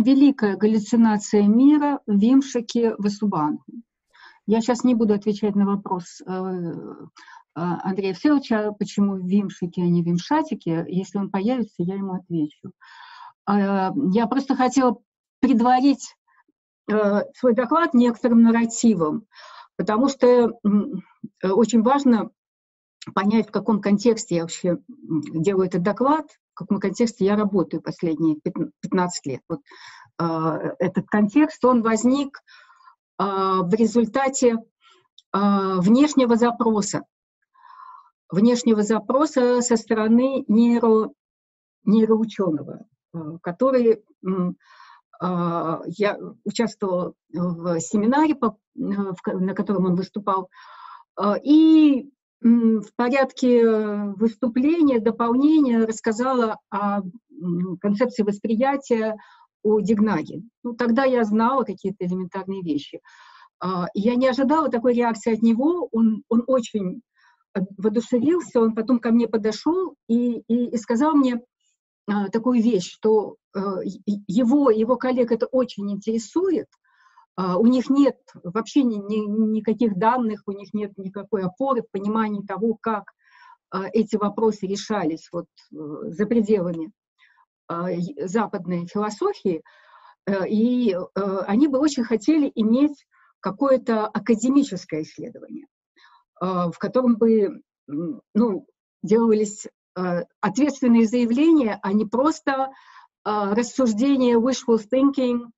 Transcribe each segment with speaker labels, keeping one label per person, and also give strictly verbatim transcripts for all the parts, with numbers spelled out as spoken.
Speaker 1: великая галлюцинация мира Вимшики Васубандху. Я сейчас не буду отвечать на вопрос Андрея Всеволодовича, почему вимшики, а не вимшатики. Если он появится, я ему отвечу. Я просто хотела предварить свой доклад некоторым нарративом, потому что очень важно понять, в каком контексте я вообще делаю этот доклад, в каком контексте я работаю последние пятнадцать лет. Вот, этот контекст, он возник в результате внешнего запроса, внешнего запроса со стороны нейро, нейроученого, который, я участвовала в семинаре, на котором он выступал, и в порядке выступления, дополнения рассказала о концепции восприятия у Дигнаги. Ну, тогда я знала какие-то элементарные вещи. Я не ожидала такой реакции от него, он, он очень воодушевился, он потом ко мне подошел и, и, и сказал мне такую вещь, что его, его коллег это очень интересует, у них нет вообще ни, ни, никаких данных, у них нет никакой опоры в понимании того, как эти вопросы решались вот за пределами западной философии, и они бы очень хотели иметь какое-то академическое исследование, в котором бы, ну, делались ответственные заявления, а не просто рассуждения wishful thinking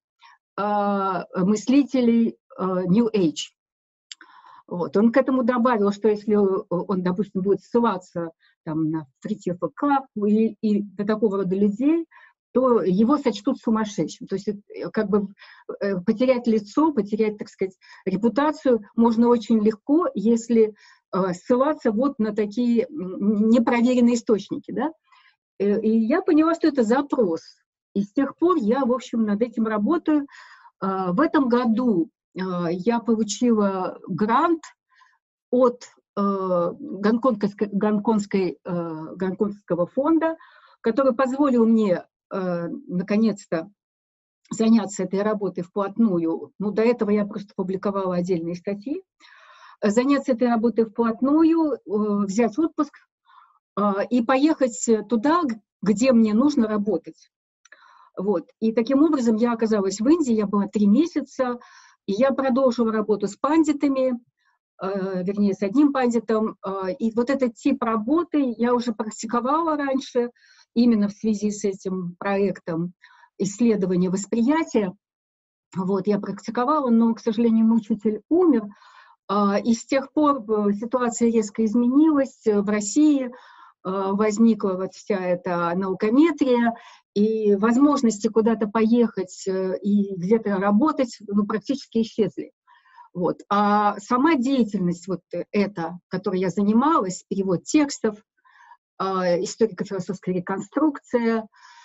Speaker 1: мыслителей New Age. Вот. Он к этому добавил, что если он, допустим, будет ссылаться там, на Фритьёфа Капу и, и до такого рода людей, то его сочтут сумасшедшим. То есть как бы потерять лицо, потерять, так сказать, репутацию можно очень легко, если ссылаться вот на такие непроверенные источники. Да? И я поняла, что это запрос. И с тех пор я, в общем, над этим работаю. В этом году я получила грант от Гонконгской, Гонконгской, Гонконгского фонда, который позволил мне наконец-то заняться этой работой вплотную. Ну, до этого я просто публиковала отдельные статьи. Заняться этой работой вплотную, взять отпуск и поехать туда, где мне нужно работать. Вот. И таким образом я оказалась в Индии, я была три месяца, и я продолжила работу с пандитами, э, вернее, с одним пандитом. Э, и вот этот тип работы я уже практиковала раньше, именно в связи с этим проектом исследования восприятия. Вот, я практиковала, но, к сожалению, мой учитель умер, э, и с тех пор ситуация резко изменилась в России. Возникла вот вся эта наукометрия, и возможности куда-то поехать и где-то работать ну, практически исчезли. Вот. А сама деятельность, вот эта, которой я занималась, перевод текстов, историко-философская реконструкция,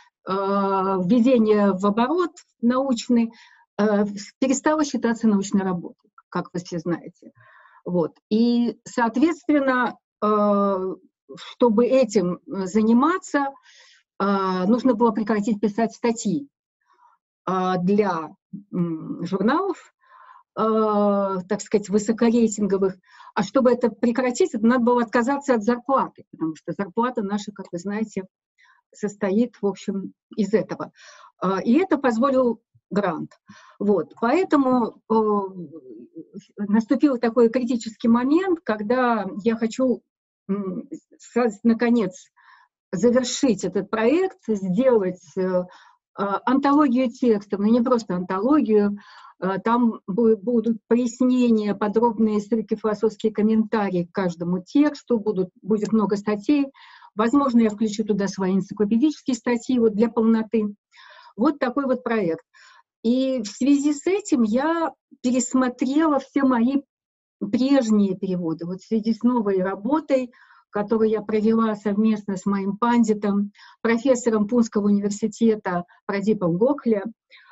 Speaker 1: введение в оборот научный, перестала считаться научной работой, как вы все знаете. Вот. И, соответственно, чтобы этим заниматься, нужно было прекратить писать статьи для журналов, так сказать, высокорейтинговых. А чтобы это прекратить, надо было отказаться от зарплаты, потому что зарплата наша, как вы знаете, состоит, в общем, из этого. И это позволил грант. Вот. Поэтому наступил такой критический момент, когда я хочу наконец завершить этот проект, сделать э, антологию текстов, но не просто антологию, э, там будут пояснения, подробные историко-философские комментарии к каждому тексту, будут, будет много статей, возможно, я включу туда свои энциклопедические статьи вот, для полноты. Вот такой вот проект. И в связи с этим я пересмотрела все мои прежние переводы. Вот в связи с новой работой, которую я провела совместно с моим пандитом, профессором Пунского университета Прадипом Гохле,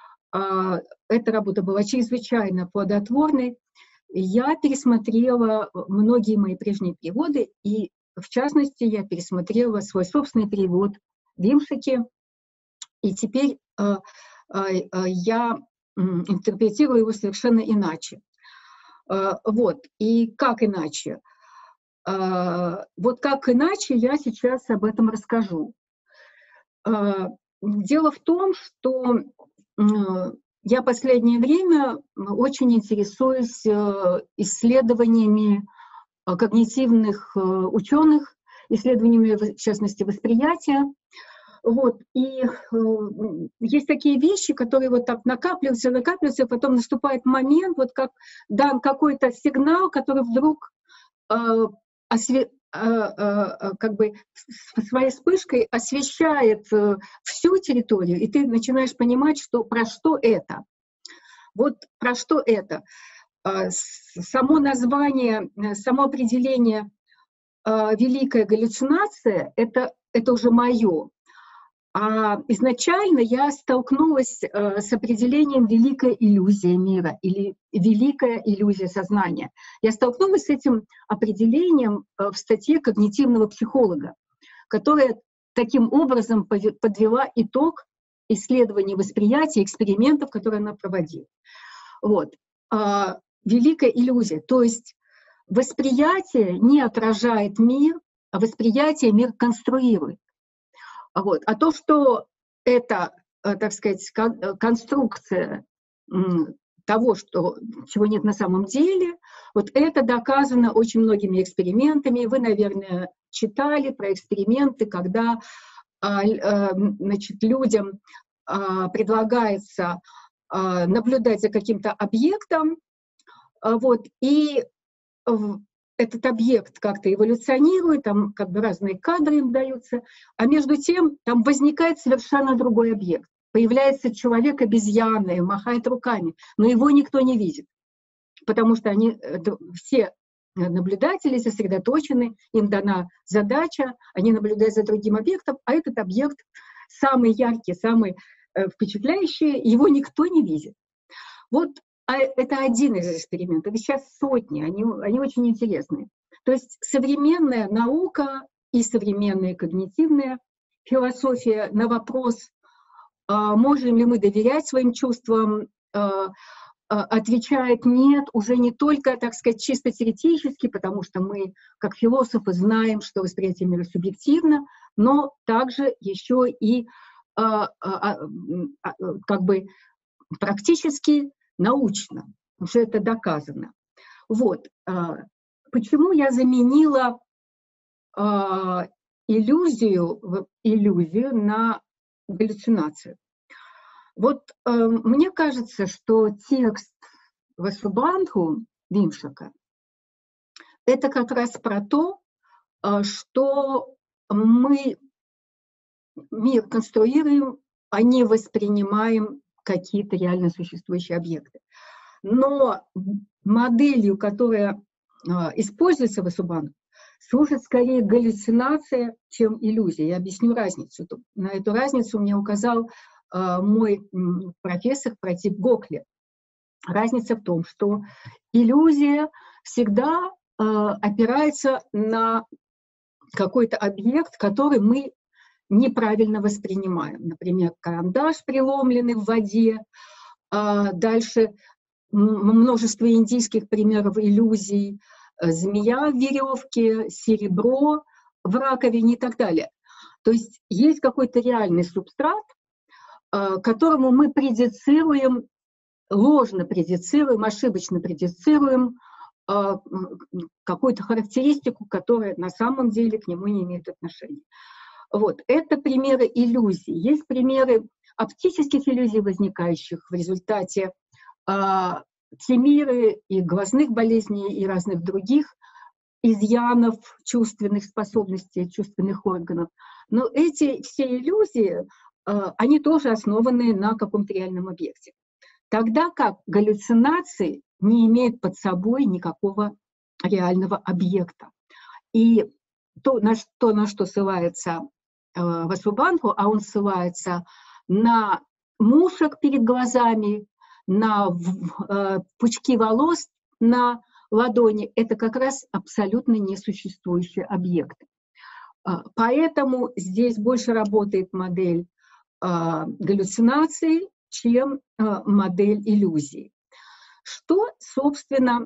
Speaker 1: эта работа была чрезвычайно плодотворной. Я пересмотрела многие мои прежние переводы, и в частности я пересмотрела свой собственный перевод Вимшики. И теперь я интерпретирую его совершенно иначе. Вот. И как иначе? Вот как иначе я сейчас об этом расскажу. Дело в том, что я последнее время очень интересуюсь исследованиями когнитивных ученых, исследованиями, в частности, восприятия. Вот. И есть такие вещи, которые вот так накапливаются, накапливаются, и потом наступает момент, вот как дан какой-то сигнал, который вдруг осве... как бы своей вспышкой освещает всю территорию, и ты начинаешь понимать, что про что это. Вот про что это. Само название, само определение «великая галлюцинация» — это, это уже мое. А изначально я столкнулась с определением «великая иллюзия мира» или «великая иллюзия сознания». Я столкнулась с этим определением в статье когнитивного психолога, которая таким образом подвела итог исследований восприятия, экспериментов, которые она проводила. Вот. Великая иллюзия, то есть восприятие не отражает мир, а восприятие мир конструирует. Вот. А то, что это, так сказать, конструкция того, что, чего нет на самом деле, вот это доказано очень многими экспериментами. Вы, наверное, читали про эксперименты, когда значит, людям предлагается наблюдать за каким-то объектом, вот, и этот объект как-то эволюционирует, там как бы разные кадры им даются, а между тем там возникает совершенно другой объект. Появляется человек-обезьяна, махает руками, но его никто не видит, потому что они, все наблюдатели сосредоточены, им дана задача, они наблюдают за другим объектом, а этот объект самый яркий, самый впечатляющий, его никто не видит. Вот это один из экспериментов, сейчас сотни, они, они очень интересные. То есть современная наука и современная когнитивная философия на вопрос, можем ли мы доверять своим чувствам, отвечает нет, уже не только, так сказать, чисто теоретически, потому что мы, как философы, знаем, что восприятие мира субъективно, но также еще и как бы практически научно, уже это доказано. Вот. Почему я заменила иллюзию, иллюзию на галлюцинацию? Вот мне кажется, что текст Васубандху Вимшака — это как раз про то, что мы мир конструируем, а не воспринимаем какие-то реально существующие объекты. Но моделью, которая используется в Васубандху, служит скорее галлюцинация, чем иллюзия. Я объясню разницу. На эту разницу мне указал мой профессор Пратип Гокхле. Разница в том, что иллюзия всегда опирается на какой-то объект, который мы неправильно воспринимаем. Например, карандаш, преломленный в воде. Дальше множество индийских примеров иллюзий. Змея в веревке, серебро в раковине и так далее. То есть есть какой-то реальный субстрат, которому мы предицируем, ложно предицируем, ошибочно предицируем какую-то характеристику, которая на самом деле к нему не имеет отношения. Вот. Это примеры иллюзий. Есть примеры оптических иллюзий, возникающих в результате а, тимиры и глазных болезней и разных других изъянов чувственных способностей, чувственных органов. Но эти все иллюзии, а, они тоже основаны на каком-то реальном объекте. Тогда как галлюцинации не имеют под собой никакого реального объекта. И то, на что, на что ссылается э, Васубандху, а он ссылается на мушек перед глазами, на э, пучки волос на ладони, это как раз абсолютно несуществующие объекты. Э, поэтому здесь больше работает модель э, галлюцинаций, чем модель иллюзии. Что, собственно,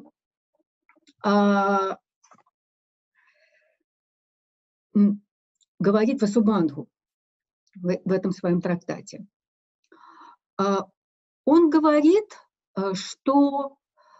Speaker 1: говорит Васубандху в этом своем трактате? Он говорит, что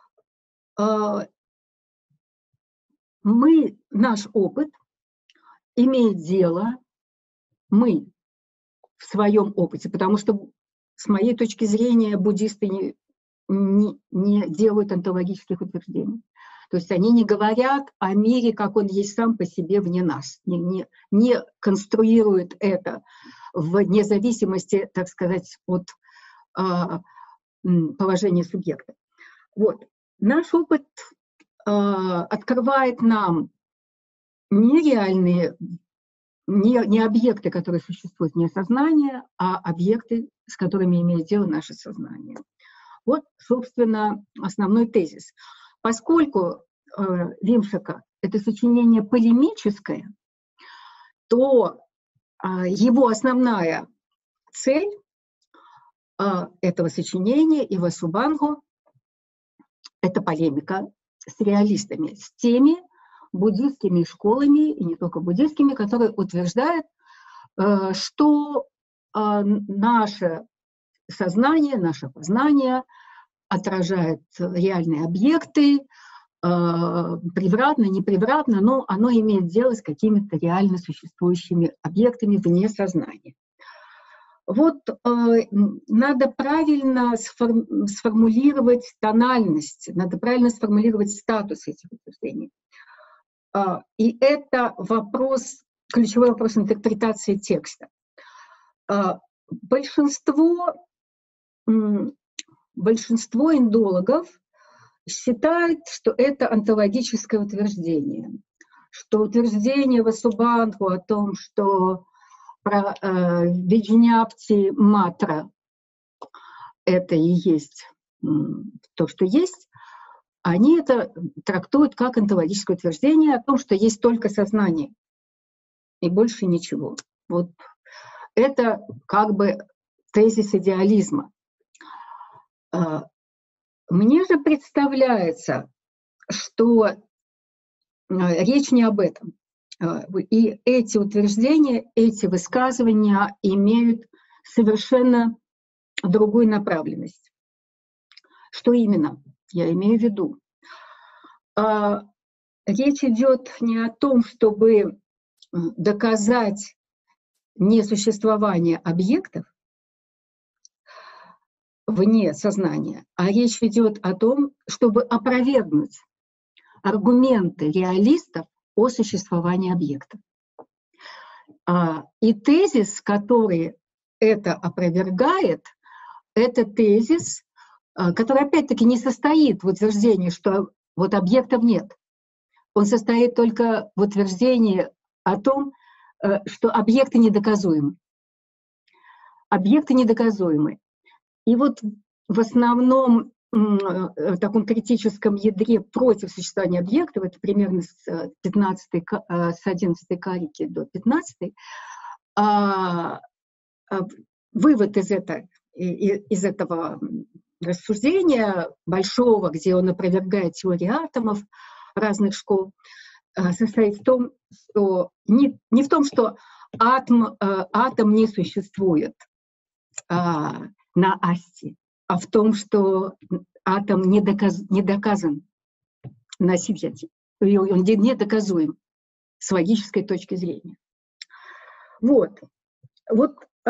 Speaker 1: мы, наш опыт имеет дело, мы в своем опыте, потому что, с моей точки зрения, буддисты не, не, не делают онтологических утверждений. То есть они не говорят о мире, как он есть сам по себе вне нас, не, не, не конструируют это вне зависимости, так сказать, от а, положения субъекта. Вот. Наш опыт а, открывает нам нереальные, не, не объекты, которые существуют вне сознания, а объекты, с которыми имеет дело наше сознание. Вот, собственно, основной тезис. Поскольку э, Вимшика – это сочинение полемическое, то э, его основная цель э, этого сочинения и Васубандху – это полемика с реалистами, с теми буддистскими школами, и не только буддистскими, которые утверждают, э, что э, наше сознание, наше познание отражает реальные объекты, э, превратно, непревратно, но оно имеет дело с какими-то реально существующими объектами вне сознания. Вот э, надо правильно сформ, сформулировать тональность, надо правильно сформулировать статус этих утверждений. Э, и это вопрос, ключевой вопрос интерпретации текста. Э, большинство Большинство индологов считает, что это онтологическое утверждение, что утверждение Васубандху о том, что про э, Виджняпти Матра это и есть э, то, что есть, они это трактуют как онтологическое утверждение о том, что есть только сознание и больше ничего. Вот это как бы тезис идеализма. Мне же представляется, что речь не об этом. И эти утверждения, эти высказывания имеют совершенно другую направленность. Что именно я имею в виду? Речь идет не о том, чтобы доказать несуществование объектов вне сознания, а речь идет о том, чтобы опровергнуть аргументы реалистов о существовании объектов. И тезис, который это опровергает, это тезис, который опять-таки не состоит в утверждении, что вот объектов нет. Он состоит только в утверждении о том, что объекты недоказуемы. Объекты недоказуемы. И вот в основном в таком критическом ядре против существования объектов, это примерно с пятнадцатой, с одиннадцатой карики до пятнадцатой, вывод из этого, из этого рассуждения большого, где он опровергает теорию атомов разных школ, состоит в том, что не, не в том, что атом, атом не существует на асти, а в том, что атом не, доказ, не доказан на сидяти, он не доказуем с логической точки зрения. Вот, вот э,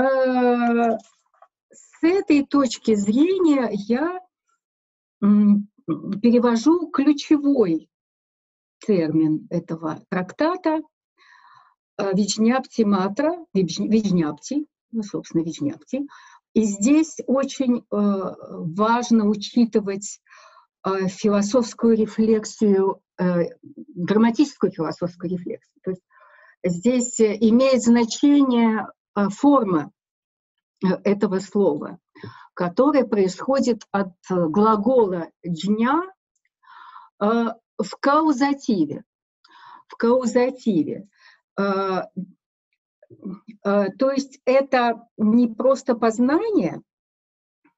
Speaker 1: с этой точки зрения я э, перевожу ключевой термин этого трактата э, Виджняпти Матра, Виджняпти, ну, собственно, Виджняпти. И здесь очень э, важно учитывать э, философскую рефлексию, э, грамматическую философскую рефлексию. То есть здесь имеет значение э, форма э, этого слова, которая происходит от глагола «джня» э, в каузативе. В каузативе. Э, То есть это не просто познание,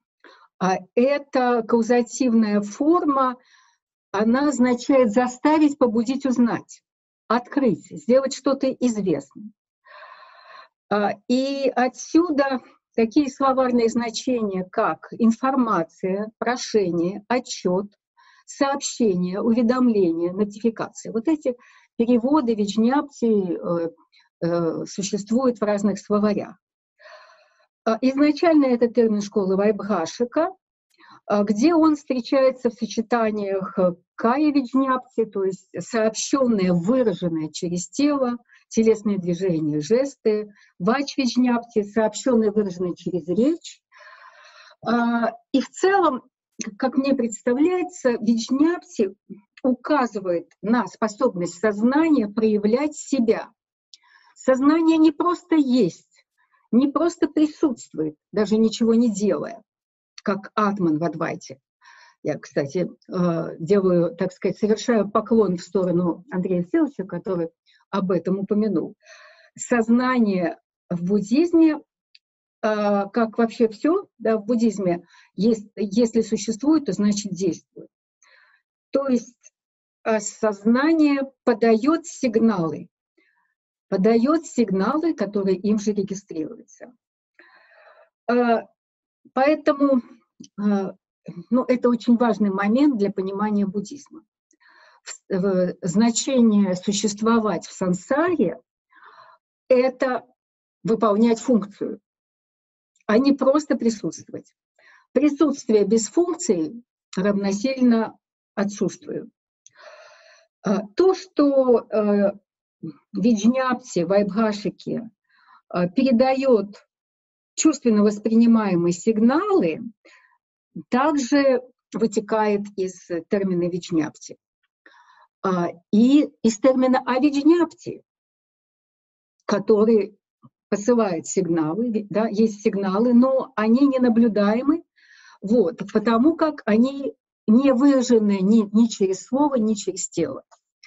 Speaker 1: А эта каузативная форма, она означает заставить, побудить, узнать, открыть, сделать что-то известным. И отсюда такие словарные значения, как информация, прошение, отчет, сообщение, уведомление, нотификация. Вот эти переводы Виджняпти существуют в разных словарях. Изначально это термин школы Вайбхашика, где он встречается в сочетаниях кая Виджняпти, то есть сообщенное, выраженное через тело, телесные движения, жесты, вач Виджняпти, сообщенное, выраженное через речь. И в целом, как мне представляется, Виджняпти указывает на способность сознания проявлять себя. Сознание не просто есть, не просто присутствует, даже ничего не делая, как атман в Адвайте. Я, кстати, делаю, так сказать, совершаю поклон в сторону Андрея Всеволодовича, который об этом упомянул. Сознание в буддизме, как вообще все, да, в буддизме, есть, если существует, то значит действует. То есть сознание подает сигналы, подает сигналы, которые им же регистрируются. Поэтому ну, это очень важный момент для понимания буддизма. Значение существовать в сансаре – это выполнять функцию, а не просто присутствовать. Присутствие без функции равносильно отсутствию. То, что Виджняпти, Вайбхашики передает чувственно воспринимаемые сигналы, также вытекает из термина Виджняпти. И из термина авиджняпти, который посылает сигналы, да, есть сигналы, но они не наблюдаемы, вот, потому как они не выражены ни, ни через слово, ни через тело.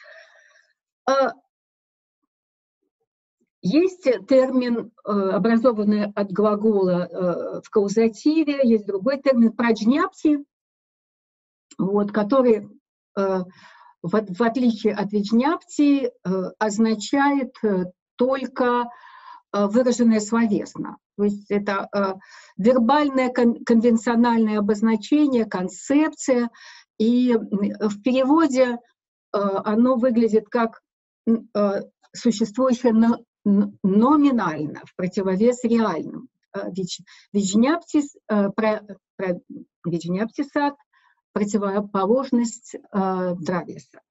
Speaker 1: Есть термин, образованный от глагола в каузативе, есть другой термин праджняпти, вот, который, в, в отличие от виджняпти, означает только выраженное словесно. То есть это вербальное конвенциональное обозначение, концепция, и в переводе оно выглядит как существующее номинально, в противовес реальным. Виджняптис, виджняптисат, противоположность дрависа.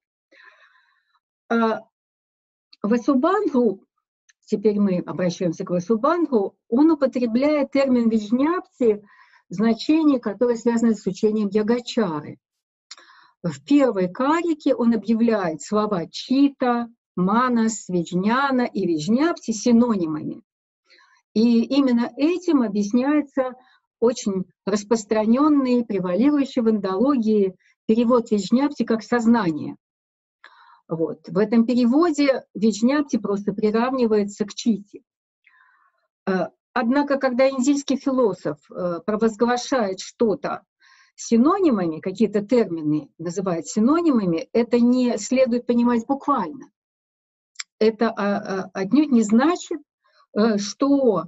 Speaker 1: Васубандху, теперь мы обращаемся к Васубандху, он употребляет термин виджняпти в значении, которое связано с учением Йогачары. В первой карике он объявляет слова чита, манас, виджняна и виджняпти синонимами. И именно этим объясняется очень распространенный, превалирующий в индологии перевод виджняпти как сознание. Вот. В этом переводе виджняпти просто приравнивается к чите. Однако, когда индийский философ провозглашает что-то синонимами, какие-то термины называют синонимами, это не следует понимать буквально. Это отнюдь не значит, что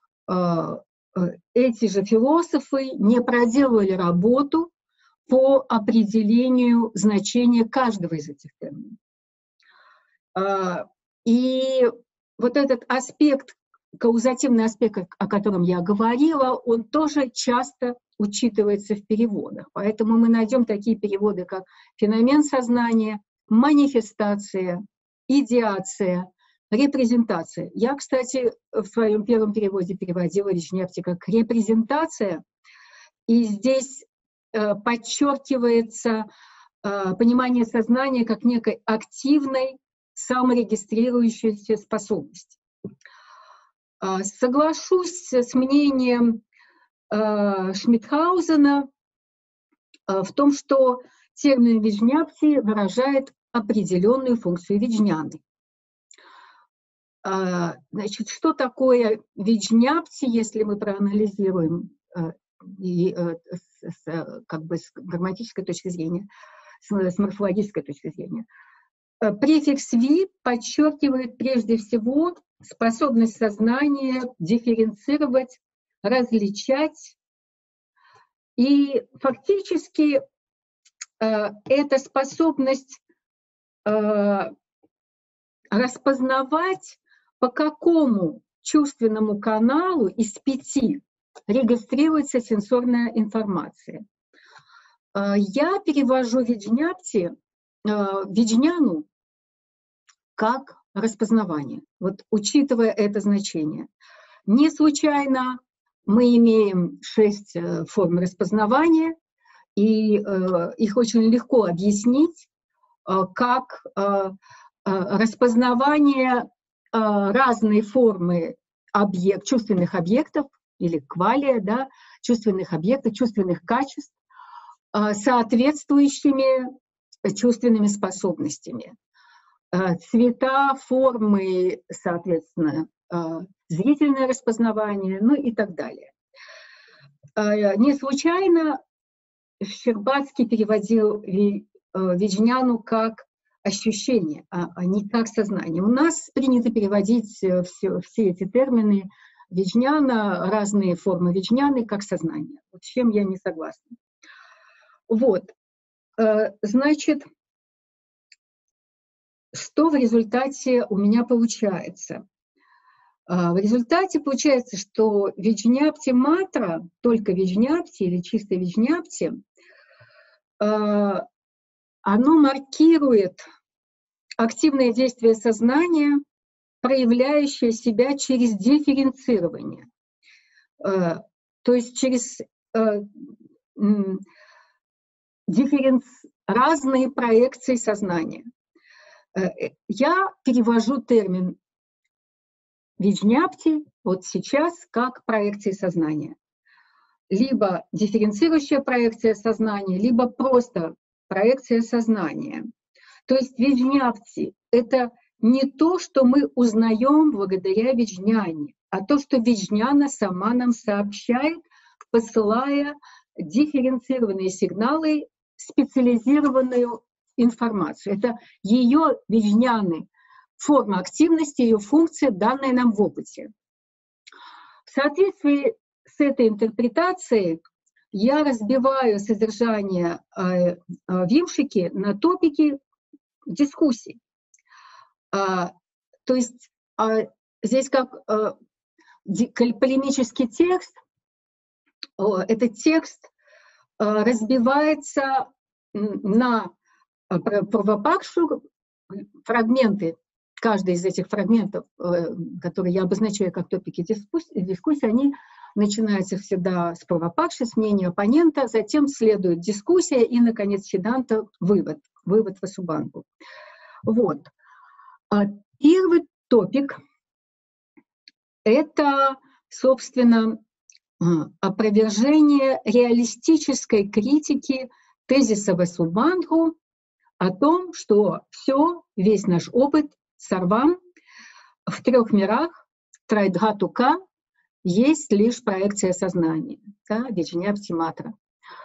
Speaker 1: эти же философы не проделывали работу по определению значения каждого из этих терминов. И вот этот аспект, каузативный аспект, о котором я говорила, он тоже часто учитывается в переводах. Поэтому мы найдем такие переводы, как феномен сознания, манифестация, идеация, репрезентация. Я, кстати, в своем первом переводе переводила Виджняпти как репрезентация, и здесь э, подчеркивается э, понимание сознания как некой активной, саморегистрирующейся способности. Э, соглашусь с мнением э, Шмидхаузена э, в том, что термин Виджняпти выражает определенную функцию виджняны. Значит, что такое виджняпти, если мы проанализируем и с, с, как бы с грамматической точки зрения, с, с морфологической точки зрения. Префикс «ви» подчеркивает прежде всего способность сознания дифференцировать, различать. И фактически э, эта способность э, распознавать, по какому чувственному каналу из пяти регистрируется сенсорная информация. Э, я перевожу виджняпти, э, виджняну как распознавание, вот учитывая это значение. Не случайно мы имеем шесть форм распознавания, и э, их очень легко объяснить, э, как э, э, распознавание э, разной формы объект, чувственных объектов или квалия, да, чувственных объектов, чувственных качеств, э, соответствующими чувственными способностями. Э, цвета, формы, соответственно, э, зрительное распознавание, ну и так далее. Не случайно Щербацкий переводил виджняну как ощущение, а не как сознание. У нас принято переводить все, все эти термины виджняна, разные формы виджняны, как сознание. Вот с чем я не согласна. Вот, значит, что в результате у меня получается? В результате получается, что виджняпти матра, только виджняпти или чисто виджняпти, оно маркирует активное действие сознания, проявляющее себя через дифференцирование, то есть через дифференц... разные проекции сознания. Я перевожу термин виджняпти вот сейчас как проекции сознания. Либо дифференцирующая проекция сознания, либо просто проекция сознания. То есть виджняпти — это не то, что мы узнаем благодаря виджняне, а то, что виджняна сама нам сообщает, посылая дифференцированные сигналы, специализированную информацию. Это ее виджняны, форма активности, ее функция, данная нам в опыте. В соответствии с этой интерпретацией я разбиваю содержание э, вимшики на топики дискуссий. А, то есть а, здесь как а, полемический текст, а, этот текст а, разбивается на правопакшу, фрагменты. Каждый из этих фрагментов, которые я обозначаю как топики дискуссии, они начинаются всегда с правопакши, с мнения оппонента, затем следует дискуссия и, наконец, сиданта, вывод, вывод Васубангу. Вот. Первый топик – это, собственно, опровержение реалистической критики тезиса Васубангу о том, что все, весь наш опыт сарвам в трех мирах, трайдхатука, есть лишь проекция сознания, да, виджняпти матра.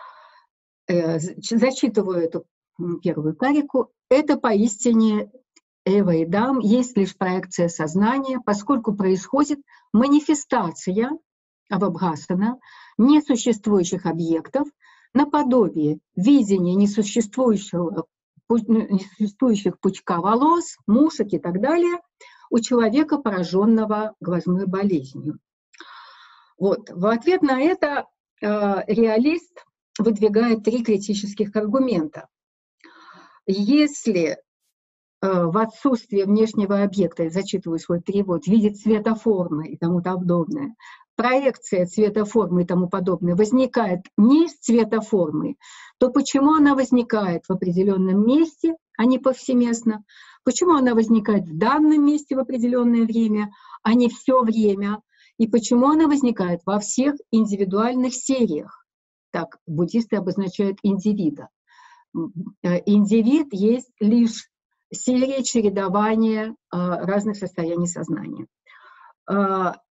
Speaker 1: Зачитываю эту первую карику. Это поистине эва и дам, есть лишь проекция сознания, поскольку происходит манифестация авабхасана несуществующих объектов наподобие видения несуществующего несуществующих пучка волос, мушек и так далее у человека, пораженного глазной болезнью. Вот. В ответ на это э, реалист выдвигает три критических аргумента. Если э, в отсутствие внешнего объекта, я зачитываю свой перевод, видит цветоформы и тому подобное, проекция цветоформы и тому подобное возникает не из цветоформы, то почему она возникает в определенном месте, а не повсеместно? Почему она возникает в данном месте в определенное время, а не все время? И почему она возникает во всех индивидуальных сериях? Так буддисты обозначают индивида. Индивид есть лишь серия чередования разных состояний сознания.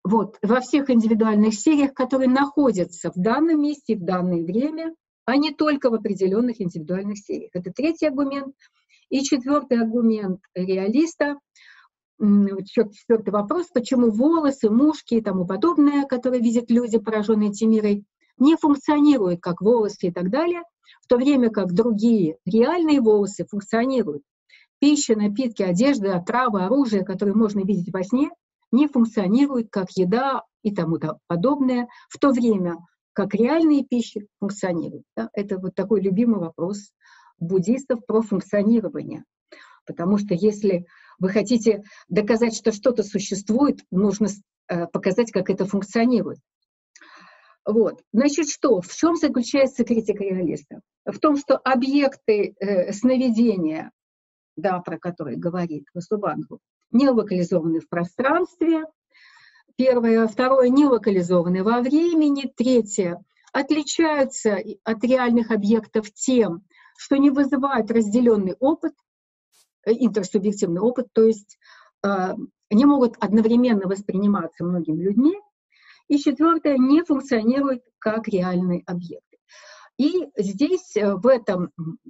Speaker 1: вот, во всех индивидуальных сериях, которые находятся в данном месте, в данное время, а не только в определенных индивидуальных сериях. Это третий аргумент. И четвертый аргумент реалиста, четвертый вопрос, почему волосы, мушки и тому подобное, которые видят люди, пораженные Темирой, не функционируют как волосы и так далее, в то время как другие реальные волосы функционируют. Пища, напитки, одежда, травы, оружие, которые можно видеть во сне, не функционируют как еда и тому подобное, в то время как реальные пищи функционируют. Да? Это вот такой любимый вопрос буддистов про функционирование. Потому что если вы хотите доказать, что что-то существует, нужно показать, как это функционирует. Вот. Значит, что? В чем заключается критика реалиста? В том, что объекты э, сновидения, да, про которые говорит Васубандху, не локализованы в пространстве. Первое. Второе. Не локализованы во времени. Третье. Отличаются от реальных объектов тем, что не вызывают разделенный опыт, интерсубъективный опыт, то есть э, не могут одновременно восприниматься многими людьми. И четвертое, не функционируют как реальные объекты. И здесь, в, этом,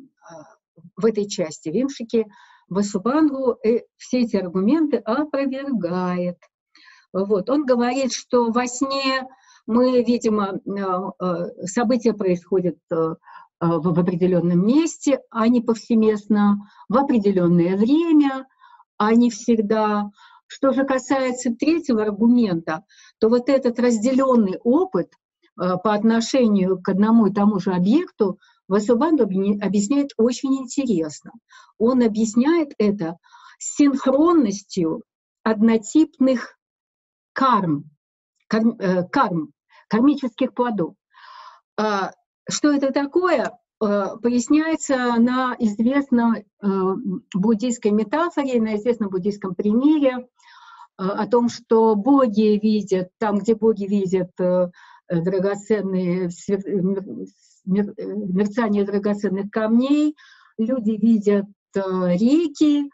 Speaker 1: в этой части Вимшики, Васубандху все эти аргументы опровергает. Вот. Он говорит, что во сне мы, видимо, события происходят в определенном месте, а не повсеместно, в определенное время, а не всегда. Что же касается третьего аргумента, то вот этот разделенный опыт э, по отношению к одному и тому же объекту Васубандху объясняет очень интересно. Он объясняет это синхронностью однотипных карм, карм, э, карм кармических плодов. Э, что это такое? Э, поясняется на известной э, буддийской метафоре, на известном буддийском примере о том, что боги видят, там, где боги видят драгоценные, мерцание драгоценных камней, люди видят реки,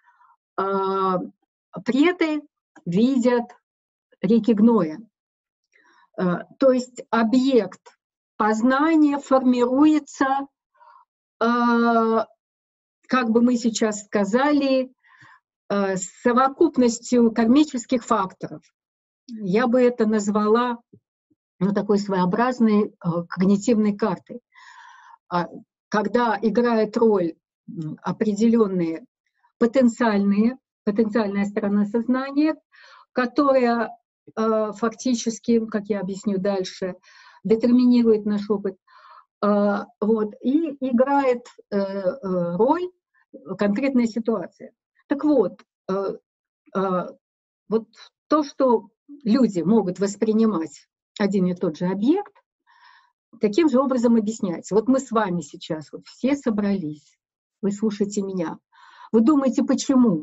Speaker 1: преты видят реки гноя. То есть объект познания формируется, как бы мы сейчас сказали, совокупностью кармических факторов. Я бы это назвала ну, такой своеобразной э, когнитивной картой. Когда играет роль определенные потенциальные, потенциальная сторона сознания, которая э, фактически, как я объясню дальше, детерминирует наш опыт, э, вот, и играет э, э, роль конкретная ситуация. Так вот, э, э, вот то, что люди могут воспринимать один и тот же объект, таким же образом объясняется. Вот мы с вами сейчас вот все собрались, вы слушаете меня. Вы думаете, почему?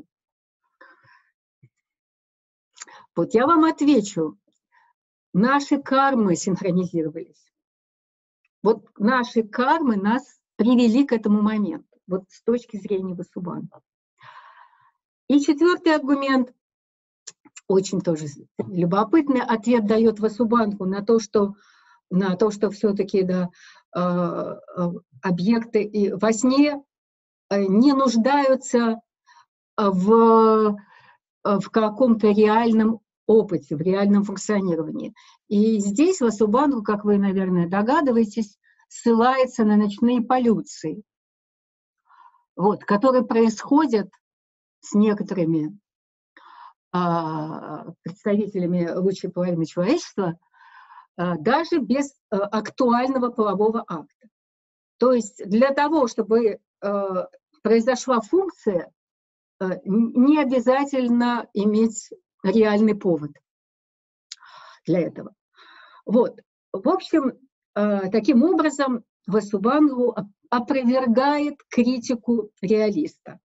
Speaker 1: Вот я вам отвечу. Наши кармы синхронизировались. Вот наши кармы нас привели к этому моменту, вот с точки зрения Васубандху. И четвертый аргумент, очень тоже любопытный, ответ дает Васубандху на то, что, на то, что все-таки да, объекты и во сне не нуждаются в, в каком-то реальном опыте, в реальном функционировании. И здесь Васубандху, как вы, наверное, догадываетесь, ссылается на ночные полюции, вот, которые происходят с некоторыми а, представителями лучшей половины человечества, а, даже без а, актуального полового акта. То есть для того, чтобы а, произошла функция, а, не обязательно иметь реальный повод для этого. Вот. В общем, а, таким образом Васубандху опровергает критику реалиста.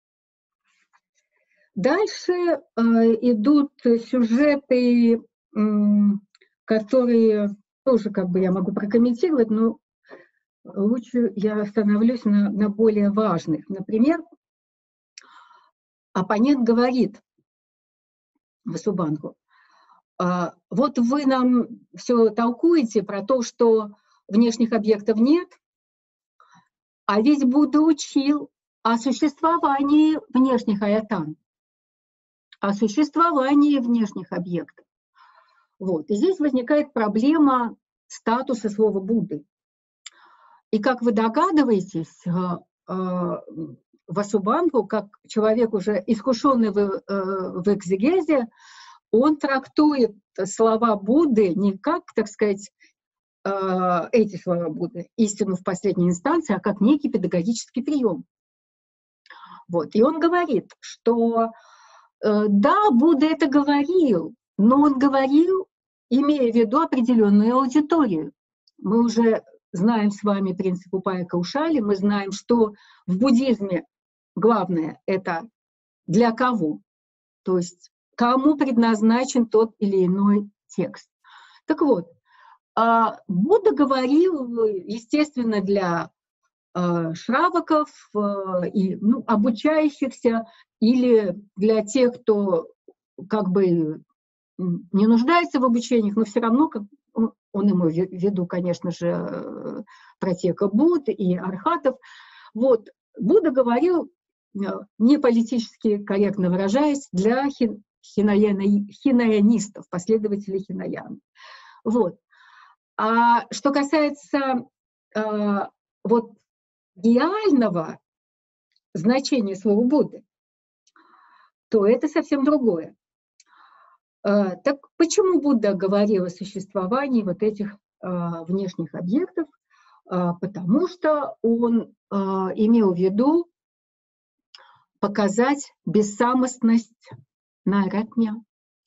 Speaker 1: Дальше э, идут сюжеты, э, которые тоже как бы я могу прокомментировать, но лучше я остановлюсь на, на более важных. Например, оппонент говорит Васубандху: Вот вы нам все толкуете про то, что внешних объектов нет, а ведь Будда учил о существовании внешних аятан, о существовании внешних объектов. Вот. И здесь возникает проблема статуса слова Будды. И как вы догадываетесь, Васубандху, как человек уже искушенный в, в экзегезе, он трактует слова Будды не как, так сказать, эти слова Будды, истину в последней инстанции, а как некий педагогический прием. Вот. И он говорит, что да, Будда это говорил, но он говорил, имея в виду определенную аудиторию. Мы уже знаем с вами принцип Упая Каушали, мы знаем, что в буддизме главное – это для кого, то есть кому предназначен тот или иной текст. Так вот, Будда говорил, естественно, для шраваков и ну, обучающихся или для тех, кто как бы не нуждается в обучениях, но все равно как, он имел в виду, конечно же, протека Будд и архатов. Вот. Будда говорил, не политически корректно выражаясь, для хинаянистов, последователей хинаяны. Вот. А что касается э, вот, реального значения слова Будды, то это совсем другое. Э, так почему Будда говорил о существовании вот этих э, внешних объектов? Э, потому что он э, имел в виду показать бессамостность наратня,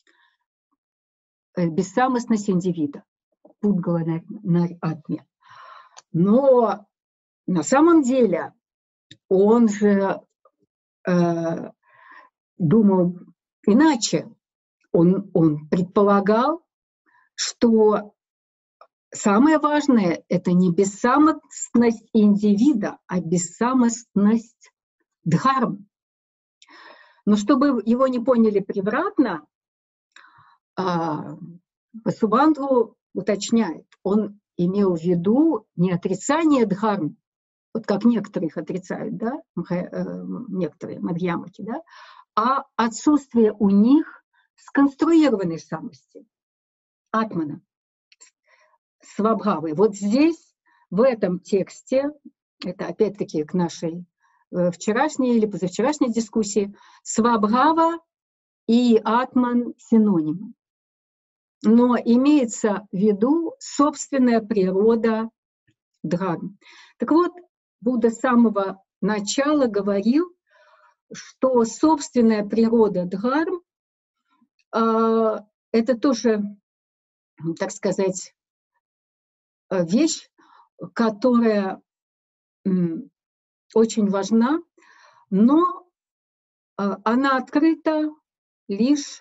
Speaker 1: э, бессамостность индивида. Пудгала-атме. Но на самом деле он же э, думал иначе. Он, он предполагал, что самое важное – это не бессамостность индивида, а бессамостность дхарм. Но чтобы его не поняли превратно, э, Васубандху уточняет, он имел в виду не отрицание дхарм, вот как некоторые их отрицают, да, некоторые мадхьямаки, да, а отсутствие у них сконструированной самости, атмана, свабхавы. Вот здесь, в этом тексте, это опять-таки к нашей вчерашней или позавчерашней дискуссии, свабхава и атман синонимы. Но имеется в виду собственная природа дхарм. Так вот, Будда с самого начала говорил, что собственная природа дхарм э, – это тоже, так сказать, вещь, которая э, очень важна, но э, она открыта лишь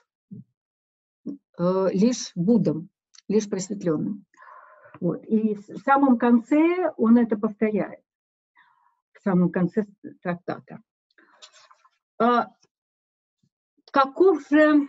Speaker 1: лишь Буддам, лишь просветленным. Вот. И в самом конце он это повторяет, в самом конце трактата. А каков же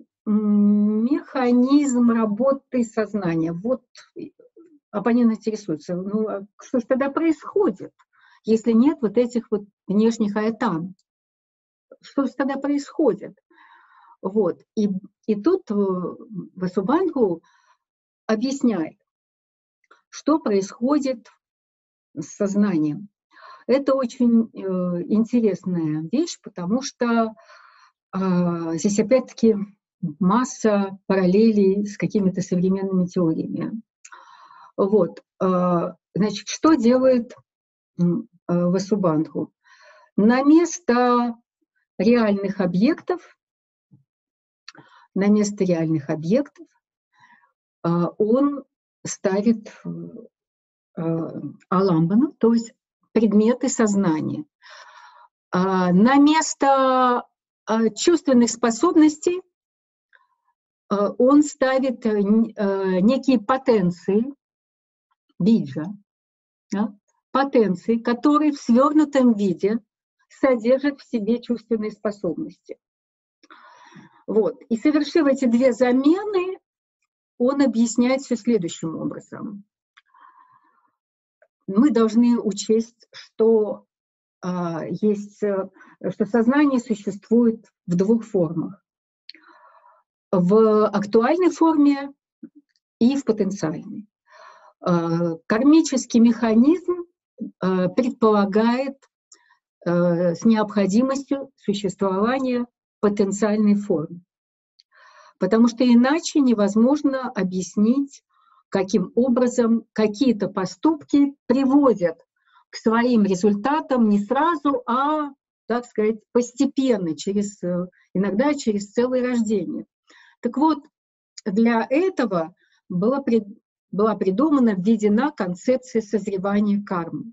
Speaker 1: механизм работы сознания? Вот оппонент интересуется, ну а что же тогда происходит, если нет вот этих вот внешних аятан? Что же тогда происходит? Вот. И, и тут Васубандху объясняет, что происходит с сознанием. Это очень э, интересная вещь, потому что э, здесь опять-таки масса параллелей с какими-то современными теориями. Вот. Э, значит, что делает э, Васубандху? На место реальных объектов На место реальных объектов он ставит аламбану, то есть предметы сознания. На место чувственных способностей он ставит некие потенции, биджа, да, потенции, которые в свернутом виде содержат в себе чувственные способности. Вот. И совершив эти две замены, он объясняет все следующим образом. Мы должны учесть, что а, есть, что сознание существует в двух формах. В актуальной форме и в потенциальной. А, кармический механизм а, предполагает а, с необходимостью существования потенциальной формы. Потому что иначе невозможно объяснить, каким образом какие-то поступки приводят к своим результатам не сразу, а, так сказать, постепенно, через, иногда через целое рождение. Так вот, для этого была, была придумана, введена концепция созревания кармы.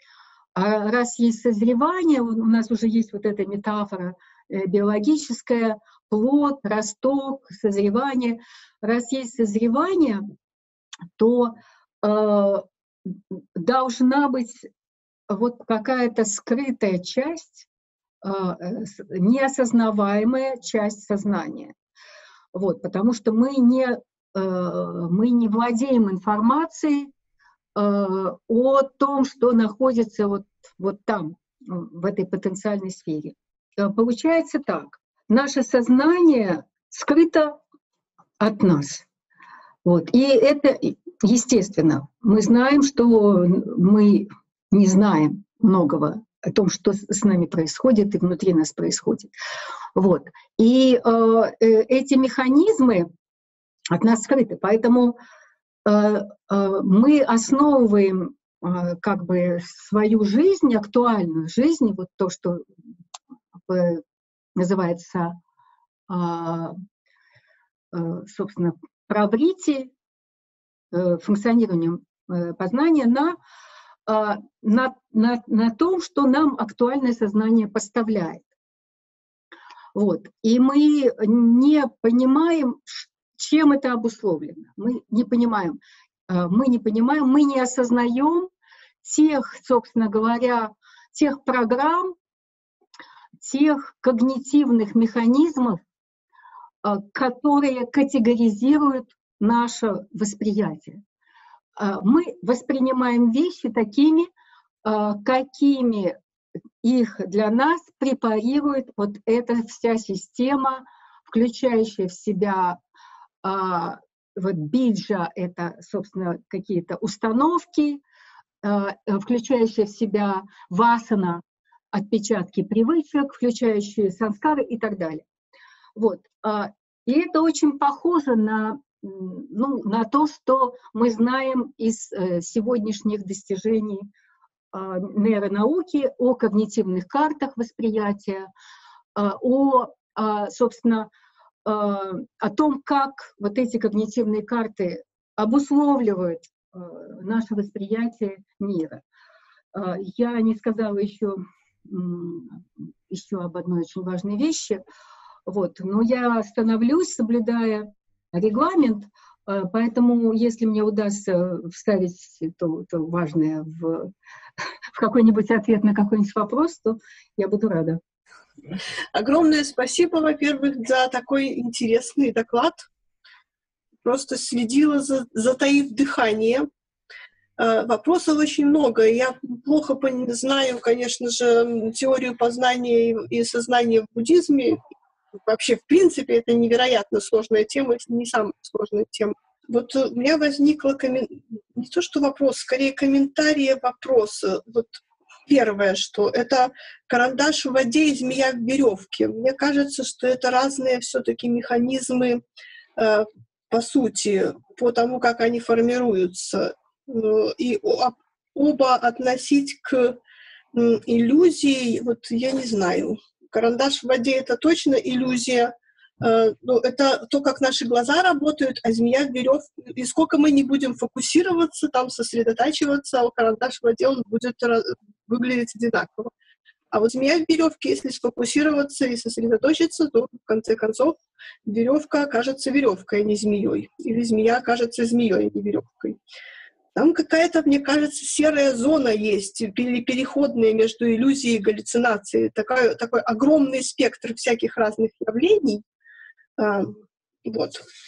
Speaker 1: А раз есть созревание, у нас уже есть вот эта метафора биологическая, плод, росток, созревание. Раз есть созревание, то э, должна быть вот какая-то скрытая часть, э, неосознаваемая часть сознания. Вот, потому что мы не, э, мы не владеем информацией э, о том, что находится вот, вот там, в этой потенциальной сфере. Получается так. Наше сознание скрыто от нас. Вот. И это, естественно, мы знаем, что мы не знаем многого о том, что с нами происходит и внутри нас происходит. Вот. И э, эти механизмы от нас скрыты. Поэтому э, э, мы основываем э, как бы свою жизнь, актуальную жизнь, вот то, что э, называется, э, э, собственно, праврити, э, функционированием э, познания на, э, на, на, на том, что нам актуальное сознание поставляет. Вот. И мы не понимаем, чем это обусловлено. Мы не понимаем, э, мы не понимаем, мы не осознаем тех, собственно говоря, тех программ, тех когнитивных механизмов, э, которые категоризируют наше восприятие. Мы воспринимаем вещи такими, какими их для нас препарирует вот эта вся система, включающая в себя вот биджа, это, собственно, какие-то установки, включающая в себя васана, отпечатки привычек, включающие санскары и так далее. Вот. И это очень похоже на, ну, на то, что мы знаем из сегодняшних достижений нейронауки о когнитивных картах восприятия, о, собственно, о том, как вот эти когнитивные карты обусловливают наше восприятие мира. Я не сказала еще, еще об одной очень важной вещи. Вот. Но я остановлюсь, соблюдая регламент, поэтому, если мне удастся вставить то, то важное в, в какой-нибудь ответ на какой-нибудь вопрос, то я буду рада.
Speaker 2: Огромное спасибо, во-первых, за такой интересный доклад. Просто следила, за, затаив дыхание. Вопросов очень много. Я плохо знаю, конечно же, теорию познания и сознания в буддизме. Вообще, в принципе, это невероятно сложная тема, если не самая сложная тема. Вот у меня возникло коммен... не то что вопрос, скорее комментарии вопроса. Вот первое, что это карандаш в воде и змея в веревке. Мне кажется, что это разные все-таки механизмы, э, по сути, по тому, как они формируются. И оба относить к э, иллюзии, вот я не знаю. Карандаш в воде — это точно иллюзия. Э, ну, это то, как наши глаза работают, а змея в веревке. И сколько мы не будем фокусироваться, там сосредотачиваться, а карандаш в воде, он будет выглядеть одинаково. А вот змея в веревке, если сфокусироваться и сосредоточиться, то в конце концов веревка окажется веревкой, а не змеей. Или змея окажется змеей, а не веревкой. Там какая-то, мне кажется, серая зона есть, или переходная между иллюзией и галлюцинацией. Такой, такой огромный спектр всяких разных явлений. А, вот.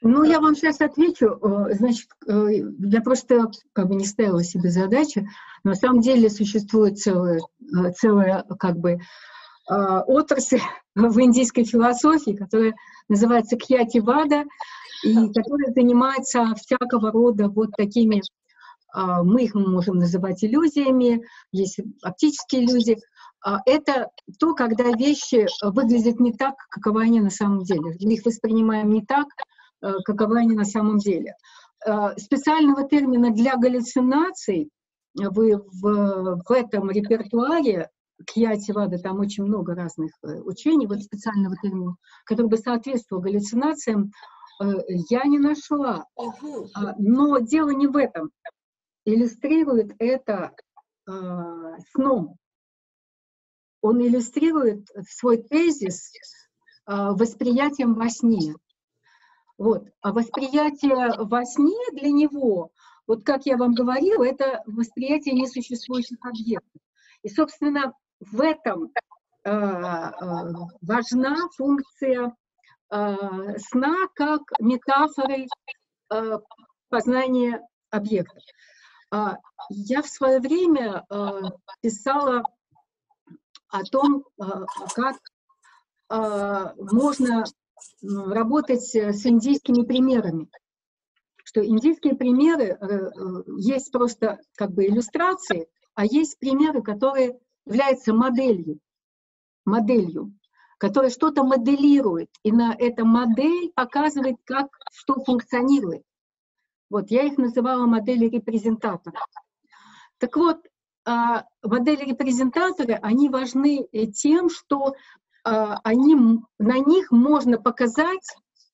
Speaker 1: Ну, я вам сейчас отвечу. Значит, я просто как бы не ставила себе задачи. На самом деле существует целая, целая как бы отрасль в индийской философии, которая называется Кьяти-вада, и которая занимается всякого рода вот такими, мы их можем называть иллюзиями, есть оптические иллюзии. Это то, когда вещи выглядят не так, каковы они на самом деле. Мы их воспринимаем не так, каковы они на самом деле. Специального термина для галлюцинаций вы в, в этом репертуаре Кьяти-вада, там очень много разных учений, вот специального термина, который бы соответствовал галлюцинациям, я не нашла. Но дело не в этом. Иллюстрирует это сном. Он иллюстрирует свой тезис восприятием во сне. Вот. А восприятие во сне для него, вот как я вам говорила, это восприятие несуществующих объектов. И, собственно, в этом э, э, важна функция э, сна как метафоры э, познания объектов. Э, я в свое время э, писала о том, э, как э, можно работать с индийскими примерами. Что индийские примеры, есть просто как бы иллюстрации, а есть примеры, которые являются моделью, моделью, которая что-то моделирует, и на эта модель показывает, как что функционирует. Вот, я их называла модели репрезентатора. Так вот, модели репрезентатора, они важны тем, что они, на них можно показать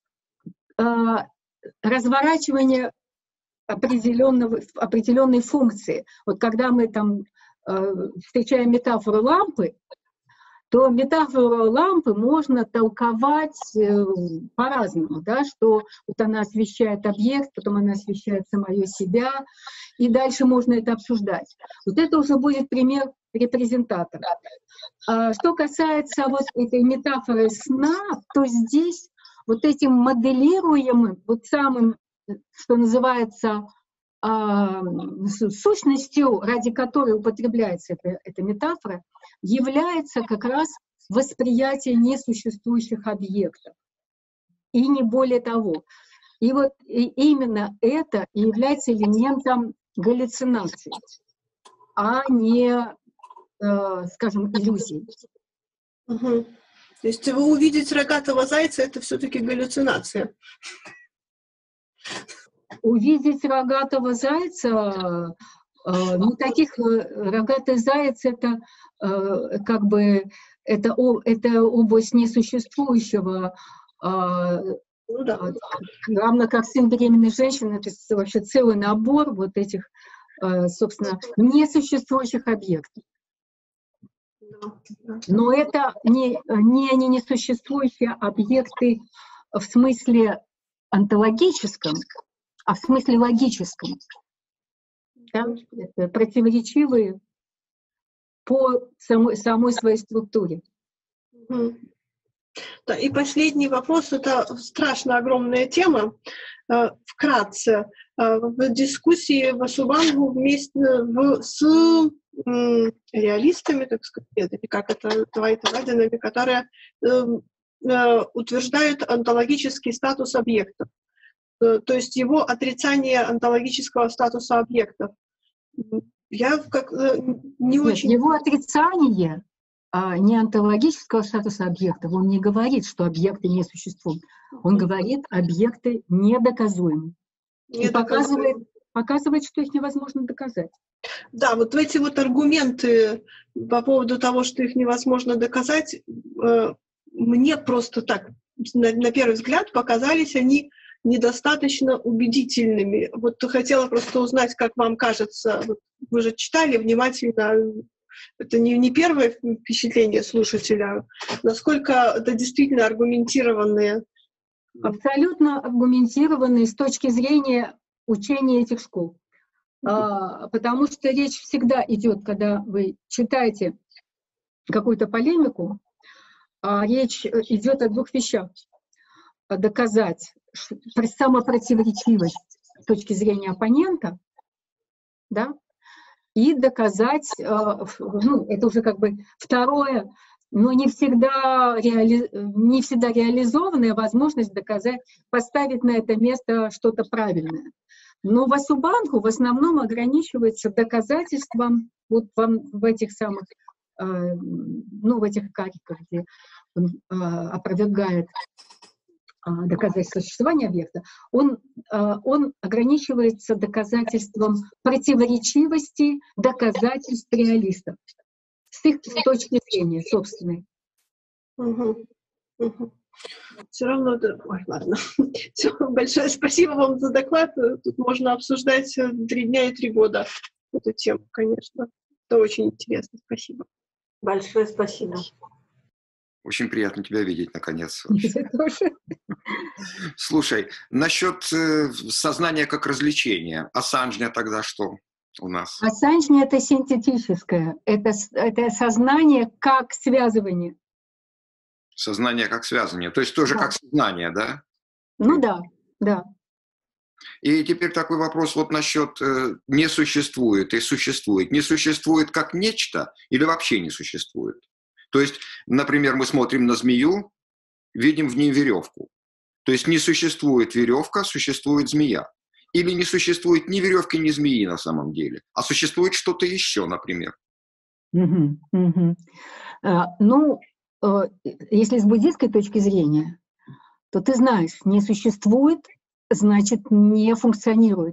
Speaker 1: разворачивание определенного, определенной функции. Вот когда мы там встречаем метафору лампы, то метафору лампы можно толковать по-разному, да, что вот она освещает объект, потом она освещает самое себя, и дальше можно это обсуждать. Вот это уже будет пример репрезентатора. А что касается вот этой метафоры сна, то здесь вот этим моделируемым, вот самым, что называется, а, сущностью, ради которой употребляется эта, эта метафора, является как раз восприятие несуществующих объектов. И не более того. И вот и именно это и является элементом галлюцинации, а не, э, скажем, иллюзий.
Speaker 2: Угу. То есть вы увидеть рогатого зайца — это все-таки галлюцинация?
Speaker 1: Увидеть рогатого зайца, э, ну, таких рогатый заяц — это э, как бы это, это область несуществующего, э, ну, да. Равно как сын беременной женщины, это вообще целый набор вот этих, э, собственно, несуществующих объектов. Но это не, не, не несуществующие объекты в смысле онтологическом, а в смысле логическом. Да? Это противоречивые по самой, самой своей структуре.
Speaker 2: Да, и последний вопрос, это страшно огромная тема. Вкратце, в дискуссии Васувангу вместе в, с м, реалистами, так сказать, или как это, твайтовадинами, которые э, э, утверждают онтологический статус объектов, э, то есть его отрицание онтологического статуса объектов. Я как э, не
Speaker 1: Нет,
Speaker 2: очень...
Speaker 1: Его отрицание а, не онтологического статуса объектов, он не говорит, что объекты не существуют. Он говорит, объекты недоказуемы. И показывает, показывает, что их невозможно доказать.
Speaker 2: Да, вот эти вот аргументы по поводу того, что их невозможно доказать, э, мне просто так, на, на первый взгляд, показались они недостаточно убедительными. Вот хотела просто узнать, как вам кажется. Вот вы же читали внимательно, это не, не первое впечатление слушателя, насколько это действительно аргументированные.
Speaker 1: Абсолютно аргументированные с точки зрения учения этих школ. А, потому что речь всегда идет, когда вы читаете какую-то полемику, а речь идет о двух вещах. Доказать самопротиворечивость с точки зрения оппонента, да, и доказать, ну, это уже как бы второе, но не всегда, реали... не всегда реализованная возможность доказать, поставить на это место что-то правильное. Но Васубандху в основном ограничивается доказательством вот в этих самых, ну, в этих кариках, где он опровергает доказательство существования объекта, он, он ограничивается доказательством противоречивости доказательств реалистов с их точки зрения собственной.
Speaker 2: Угу. Угу. Все равно, да. Ой, ладно. Все, большое спасибо вам за доклад. Тут можно обсуждать три дня и три года эту тему, конечно. Это очень интересно. Спасибо.
Speaker 3: Большое спасибо.
Speaker 4: Очень приятно тебя видеть, наконец.
Speaker 1: Я тоже.
Speaker 4: Слушай, насчет э, сознания как развлечения. Ассанжня тогда что у нас?
Speaker 1: Ассанжня — это синтетическое. Это, это сознание как связывание.
Speaker 4: Сознание как связывание. То есть тоже да. Как сознание, да?
Speaker 1: Ну да, да.
Speaker 4: И теперь такой вопрос вот насчет э, не существует и существует. Не существует как нечто или вообще не существует? То есть, например, мы смотрим на змею, видим в ней веревку. То есть не существует веревка, существует змея. Или не существует ни веревки, ни змеи на самом деле, а существует что-то еще, например.
Speaker 1: Угу, угу. А, ну, э, если с буддийской точки зрения, то ты знаешь, не существует, значит, не функционирует.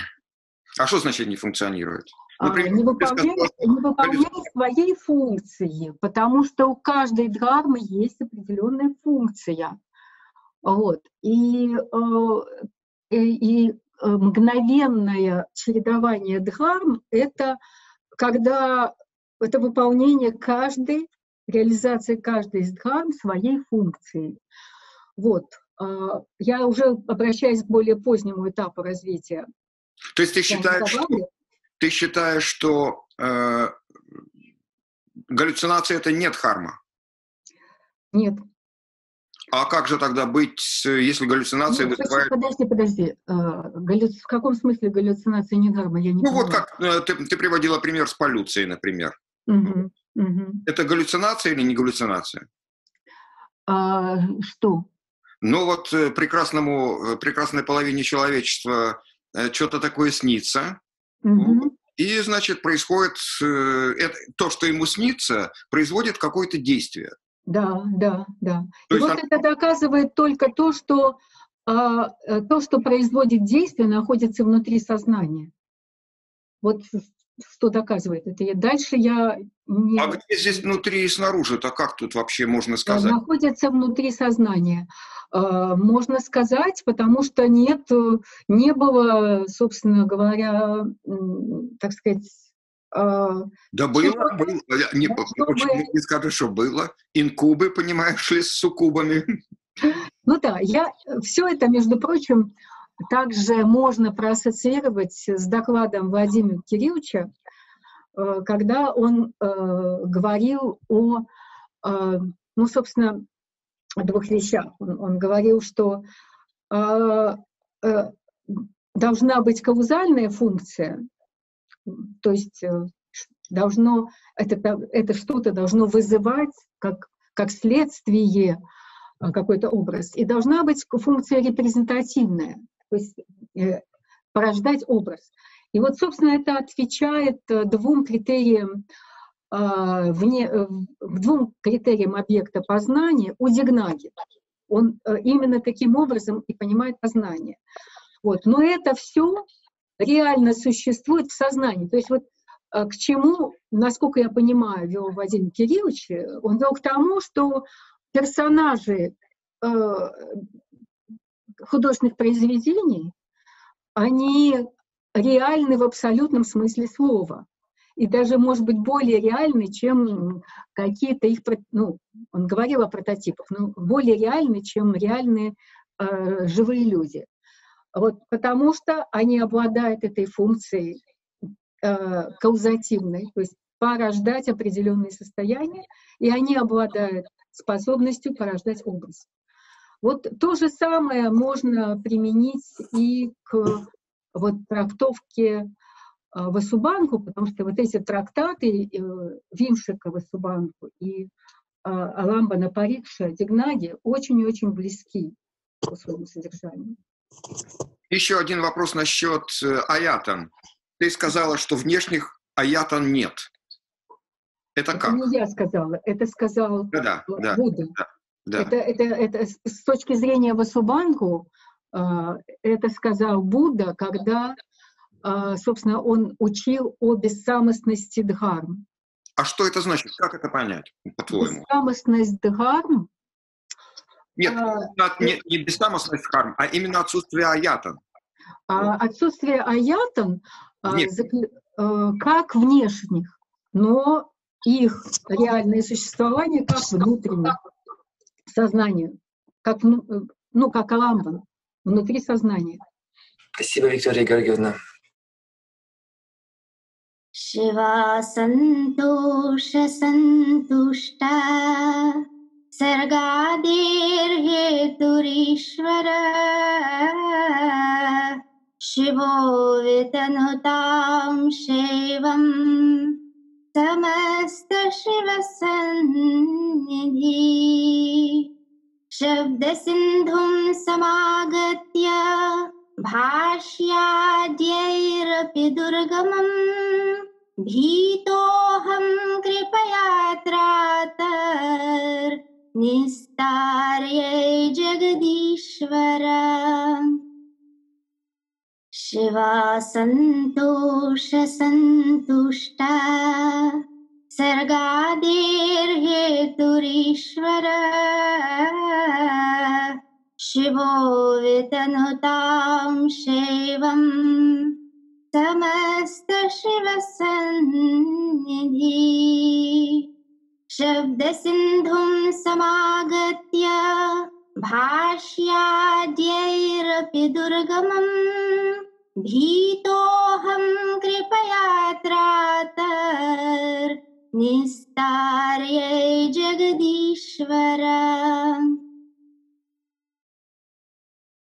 Speaker 4: А что значит не функционирует?
Speaker 1: Например, не выполняет, не выполняет своей функции, потому что у каждой дхармы есть определенная функция. Вот. И, и, и мгновенное чередование дхарм — это когда это выполнение каждой, реализация каждой из дхарм своей функции. Вот. Я уже обращаюсь к более позднему этапу развития.
Speaker 4: То есть ты считаешь, что... Ты считаешь, что э, галлюцинация — это не дхарма?
Speaker 1: Нет.
Speaker 4: А как же тогда быть, если галлюцинация
Speaker 1: Нет,
Speaker 4: вызывает...
Speaker 1: Подожди, подожди. Галлю... В каком смысле галлюцинация не дхарма? Я не
Speaker 4: ну
Speaker 1: понимаю.
Speaker 4: вот как ты, ты приводила пример с полюцией, например.
Speaker 1: Угу, угу.
Speaker 4: Это галлюцинация или не галлюцинация?
Speaker 1: А, что?
Speaker 4: Ну вот прекрасному, прекрасной половине человечества что-то такое снится.
Speaker 1: Угу.
Speaker 4: И, значит, происходит это, то, что ему снится, производит какое-то действие.
Speaker 1: Да, да, да.
Speaker 4: То
Speaker 1: и
Speaker 4: есть
Speaker 1: вот
Speaker 4: он...
Speaker 1: это доказывает только то, что а, то, что производит действие, находится внутри сознания. Вот что доказывает это. И дальше я не...
Speaker 4: А где здесь внутри и снаружи-то как тут вообще можно сказать?
Speaker 1: Находится внутри сознания. Можно сказать, потому что нет, не было, собственно говоря, так сказать...
Speaker 4: Да было, было. Не, чтобы... не скажешь, что было. Инкубы, понимаешь ли, с суккубами.
Speaker 1: Ну да, я, все это, между прочим, также можно проассоциировать с докладом Владимира Кирилловича, когда он говорил о, ну, собственно, о двух вещах. Он, он говорил, что э, э, должна быть каузальная функция, то есть э, должно, это, это что-то должно вызывать как, как следствие э, какой-то образ, и должна быть функция репрезентативная, то есть э, порождать образ. И вот, собственно, это отвечает двум критериям, Вне, в двум критериям объекта познания у Дигнаги. Он именно таким образом и понимает познание. Вот. Но это все реально существует в сознании. То есть вот к чему, насколько я понимаю, вел Владимир Кириллович, он вел к тому, что персонажи э, художественных произведений, они реальны в абсолютном смысле слова. И даже, может быть, более реальны, чем какие-то их... Ну, он говорил о прототипах, но более реальны, чем реальные э, живые люди. Вот, потому что они обладают этой функцией э, каузативной, то есть порождать определенные состояния, и они обладают способностью порождать образ. Вот то же самое можно применить и к вот трактовке Васубанху, потому что вот эти трактаты Вимшика Васубанху и Аламбана Парикша Дигнаги очень и очень близки по своему содержанию.
Speaker 4: Еще один вопрос насчет аятан. Ты сказала, что внешних аятан нет. Это,
Speaker 1: это
Speaker 4: как?
Speaker 1: Не я сказала, это сказал
Speaker 4: да, да,
Speaker 1: Будда.
Speaker 4: Да, да.
Speaker 1: Это, это, это с точки зрения Васубанху, это сказал Будда, когда, собственно, он учил о бессамостности дхарм.
Speaker 4: А что это значит? Как это понять, по-твоему?
Speaker 1: Бессамостность дхарм.
Speaker 4: Нет,
Speaker 1: а,
Speaker 4: не, не бессамостность дхарм, а именно отсутствие аятан.
Speaker 1: А отсутствие аятан
Speaker 4: Внешних.
Speaker 1: как внешних, но их реальное существование как внутреннее сознание, как, ну, как аламбан, внутри сознания.
Speaker 5: Спасибо, Виктория Георгиевна.
Speaker 6: Шива сантоша сантушта саргадир хетуришвара Shivo vitanutam shivam samasta shiva sannidhi Shabda sindhum samagatya bhashyadyayrapi durgamam Bhitoham kripayatratar nistarye jagadishvara Shiva santosha santushta sargadir heturishvara Shivo vitanutam shivam samasta shiva sannidhi Shabda sindhum samagatya bhashyadyayrapi durgamam Bhitoham kripayatratar nistarye jagadishvara